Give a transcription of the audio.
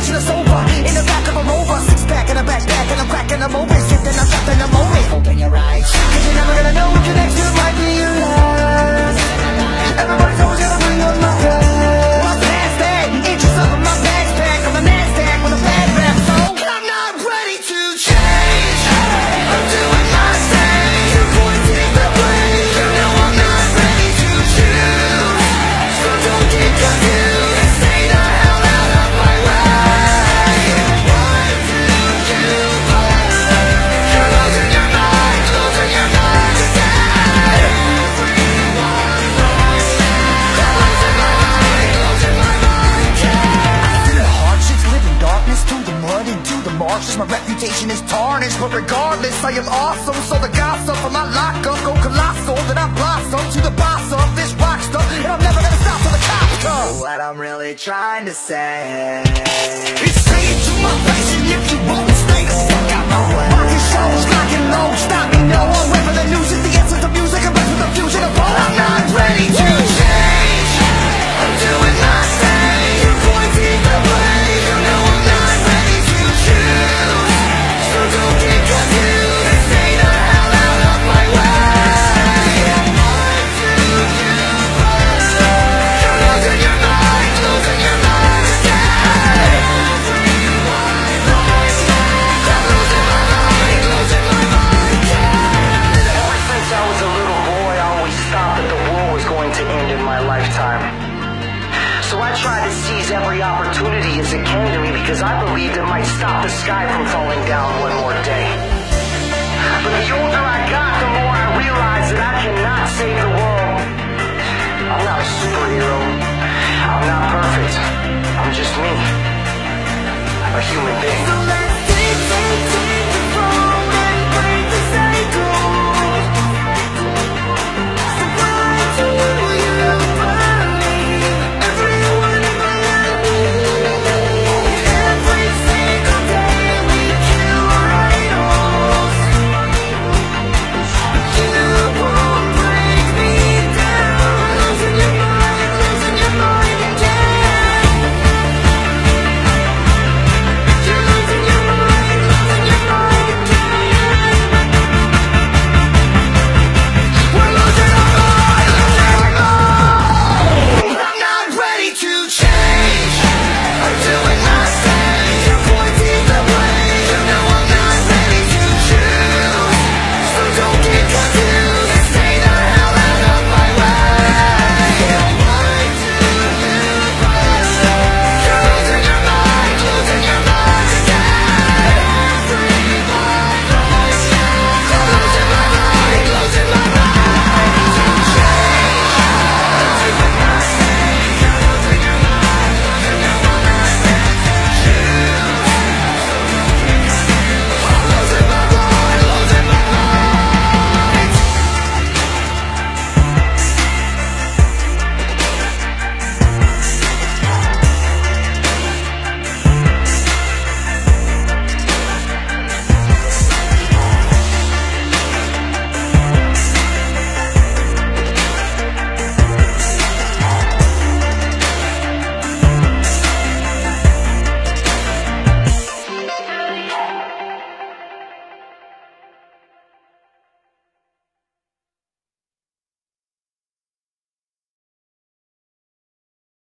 flashing a sober in the back of a Rover, six pack and a backpack, and I'm cracking them open, shifting, I'm trapped in the moment. Open your eyes, 'cause you're never gonna know what your next move might be. Your last. Everybody's always gonna bring up my past. My past that, inches up in my backpack, on the NASDAQ with a bad rap. So I'm not ready to change. I'm doing my thing. You're pointing the blame. You know I'm not ready to choose. So don't get confused and stay the hell out of my way. What do you want? You're losing your mind again. Everyone knows I'm losing my mind, yeah. I feel hardships, live in darkness, through the mud and to the marshes. My reputation is tarnished, but regardless, I am awesome. So the gossip from my lockup go colossal, that I blossom to the boss of this rock stuff, and I'm never gonna stop till the cops come. What I'm really trying to say is say it to my face, and if you won't stay the fuck out my way. Rockin' shows, rockin' low, stop me, no. I'm wait for the news, it's the essence of music, I'm back with the fusion of all. I'm not ready to change. I'm doing my thing. You're pointing the blame. You know I'm not ready to choose. So don't get confused and stay the hell out of my way. What do you want? You're losing your mind again. Everyone knows I'm losing my mind, yeah. Ever since I was a little boy, I always thought that the world was going to end in my lifetime. So I tried to seize every opportunity as it came to me because I believed it might stop the sky from falling down one more day. But the older